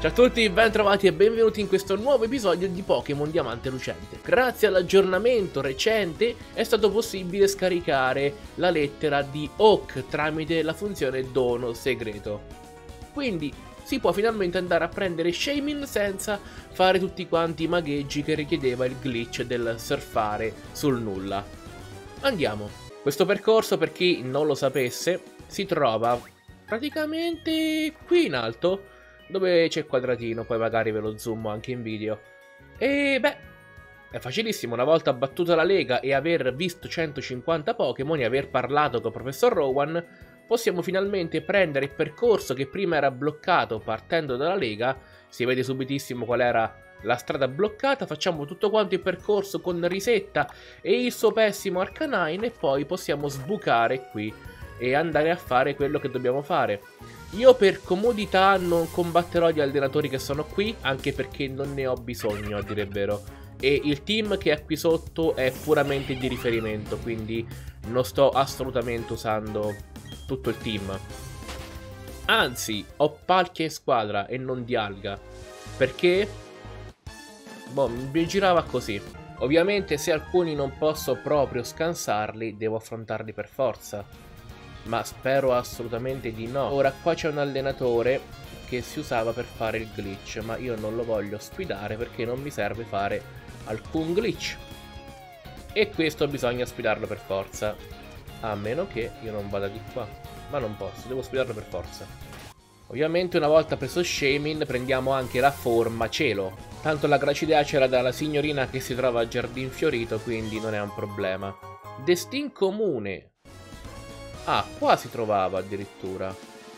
Ciao a tutti, ben trovati e benvenuti in questo nuovo episodio di Pokémon Diamante Lucente. Grazie all'aggiornamento recente è stato possibile scaricare la lettera di Oak tramite la funzione dono segreto. Quindi si può finalmente andare a prendere Shaymin senza fare tutti quanti i magheggi che richiedeva il glitch del surfare sul nulla. Andiamo. Questo percorso, per chi non lo sapesse, si trova praticamente qui in alto, dove c'è il quadratino, poi magari ve lo zoom anche in video. E beh, è facilissimo. Una volta battuta la lega e aver visto 150 Pokémon e aver parlato con il professor Rowan, possiamo finalmente prendere il percorso che prima era bloccato partendo dalla lega. Si vede subitissimo qual era la strada bloccata. Facciamo tutto quanto il percorso con Risetta e il suo pessimo Arcanine e poi possiamo sbucare qui e andare a fare quello che dobbiamo fare. Io per comodità non combatterò gli allenatori che sono qui, anche perché non ne ho bisogno, a dire il vero. E il team che è qui sotto è puramente di riferimento, quindi non sto assolutamente usando tutto il team. Anzi, ho Palkia in squadra e non Dialga, perché boh, mi girava così. Ovviamente se alcuni non posso proprio scansarli, devo affrontarli per forza. Ma spero assolutamente di no. Ora qua c'è un allenatore che si usava per fare il glitch, ma io non lo voglio sfidare perché non mi serve fare alcun glitch. E questo bisogna sfidarlo per forza. A meno che io non vada di qua. Ma non posso, devo sfidarlo per forza. Ovviamente una volta preso Shaymin prendiamo anche la forma cielo. Tanto la gracidea c'era dalla signorina che si trova a Giardin Fiorito, quindi non è un problema. Destin comune. Ah, qua si trovava addirittura.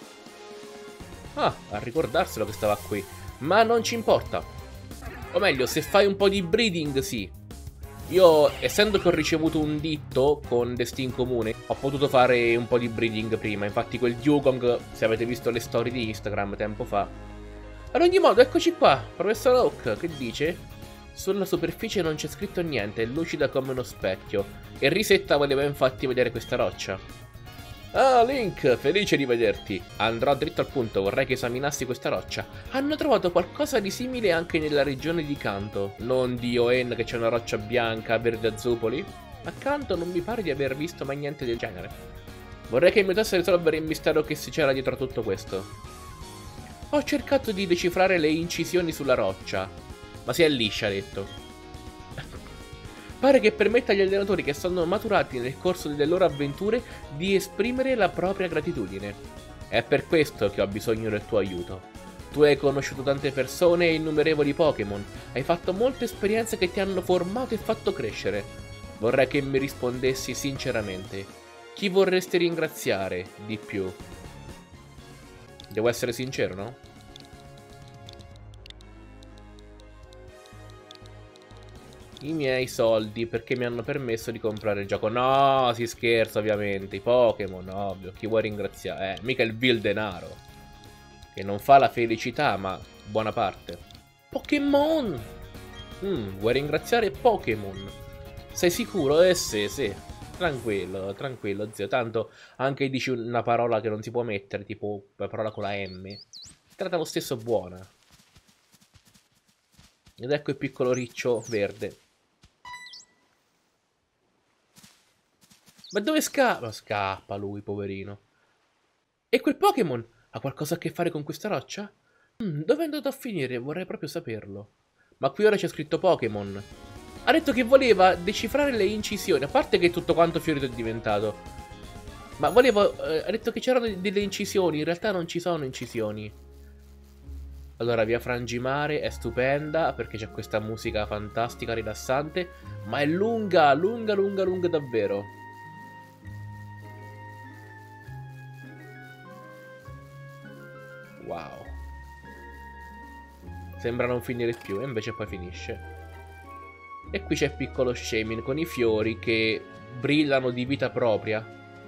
Ah, a ricordarselo che stava qui. Ma non ci importa. O meglio, se fai un po' di breeding, sì. Io, essendo che ho ricevuto un ditto con Destin comune, ho potuto fare un po' di breeding prima. Infatti quel Dugong, se avete visto le storie di Instagram tempo fa. Ad ogni modo, eccoci qua. Professor Oak, che dice? Sulla superficie non c'è scritto niente, è lucida come uno specchio. E Risetta voleva infatti vedere questa roccia. Ah, Link, felice di vederti. Andrò dritto al punto, vorrei che esaminassi questa roccia. Hanno trovato qualcosa di simile anche nella regione di Kanto. Non di Oen, che c'è una roccia bianca, verde a zupoli? Accanto non mi pare di aver visto mai niente del genere. Vorrei che mi aiutasse a risolvere il mistero che si c'era dietro a tutto questo. Ho cercato di decifrare le incisioni sulla roccia. Ma si è liscia, ha detto. Pare che permetta agli allenatori che sono maturati nel corso delle loro avventure di esprimere la propria gratitudine. È per questo che ho bisogno del tuo aiuto. Tu hai conosciuto tante persone e innumerevoli Pokémon, hai fatto molte esperienze che ti hanno formato e fatto crescere. Vorrei che mi rispondessi sinceramente. Chi vorresti ringraziare di più? Devo essere sincero, no? I miei soldi, perché mi hanno permesso di comprare il gioco. No, si scherza ovviamente. I Pokémon, ovvio. Chi vuoi ringraziare? Mica il vil denaro, che non fa la felicità, ma buona parte. Pokémon! Vuoi ringraziare Pokémon? Sei sicuro? Sì, sì. Tranquillo, tranquillo, zio. Tanto anche dici una parola che non si può mettere, tipo una parola con la M. Si tratta lo stesso buona. Ed ecco il piccolo riccio verde. Ma dove scappa? Scappa lui, poverino. E quel Pokémon ha qualcosa a che fare con questa roccia? Dove è andato a finire? Vorrei proprio saperlo. Ma qui ora c'è scritto Pokémon. Ha detto che voleva decifrare le incisioni. A parte che tutto quanto fiorito è diventato. Ma volevo... ha detto che c'erano delle incisioni. In realtà non ci sono incisioni. Allora, via Frangimare è stupenda perché c'è questa musica fantastica, rilassante. Ma è lunga, lunga, lunga, lunga davvero. Wow. Sembra non finire più e invece poi finisce. E qui c'è il piccolo Shaymin con i fiori che brillano di vita propria.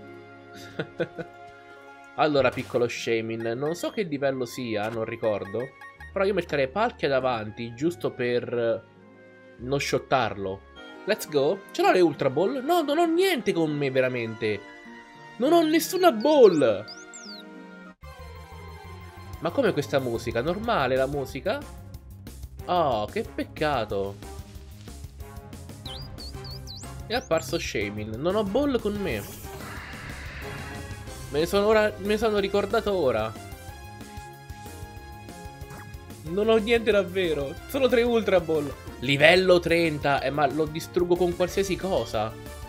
Allora, piccolo Shaymin, non so che livello sia, non ricordo. Però io metterei Palkia davanti, giusto per non shottarlo. Let's go. Ce l'ho le Ultra Ball? No, non ho niente con me, veramente. Non ho nessuna ball. Ma come questa musica? Normale la musica? Oh, che peccato. È apparso Shaymin. Non ho Ball con me. Me ne sono ricordato ora. Non ho niente davvero. Solo 3 Ultra Ball. Livello 30. Ma lo distruggo con qualsiasi cosa.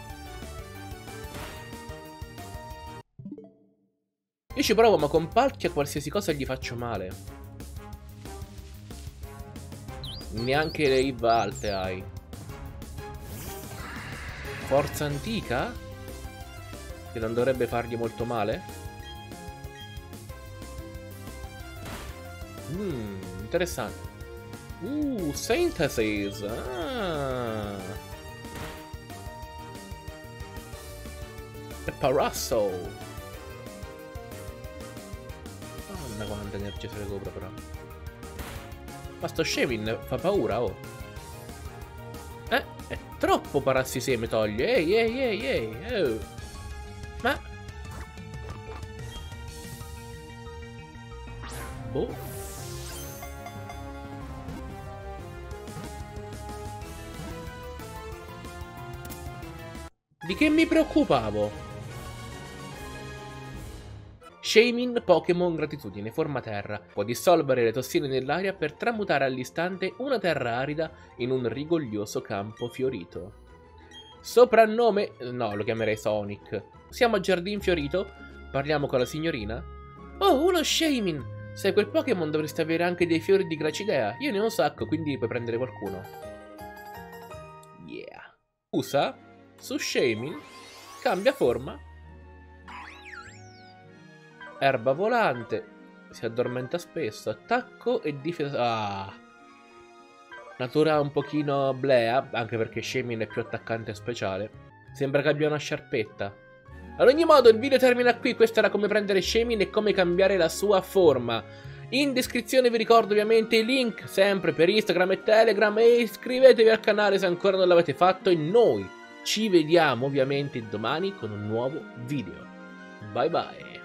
Io ci provo, ma con Palkia qualsiasi cosa gli faccio male. Neanche le Eve alte hai. Forza antica? Che non dovrebbe fargli molto male? Interessante. Synthesis. Ah. E Parasso. Madonna quanta energia si recupera però. Ma sto Shaymin fa paura, oh. È troppo parassi seme toglie. Ehi. Oh. Ma... boh. Di che mi preoccupavo? Shaymin Pokémon Gratitudine, forma terra. Può dissolvere le tossine nell'aria per tramutare all'istante una terra arida in un rigoglioso campo fiorito. Soprannome... no, lo chiamerei Sonic. Siamo a Giardin Fiorito? Parliamo con la signorina? Oh, uno Shaymin! Se quel Pokémon dovresti avere anche dei fiori di Gracidea. Io ne ho un sacco, quindi puoi prendere qualcuno. Yeah. Usa su Shaymin. Cambia forma. Erba volante. Si addormenta spesso. Attacco e difesa. Ah. Natura un pochino blea, anche perché Shaymin è più attaccante e speciale. Sembra che abbia una sciarpetta. Ad ogni modo il video termina qui. Questo era come prendere Shaymin e come cambiare la sua forma. In descrizione vi ricordo ovviamente i link sempre per Instagram e Telegram. E iscrivetevi al canale se ancora non l'avete fatto. E noi ci vediamo ovviamente domani con un nuovo video. Bye bye.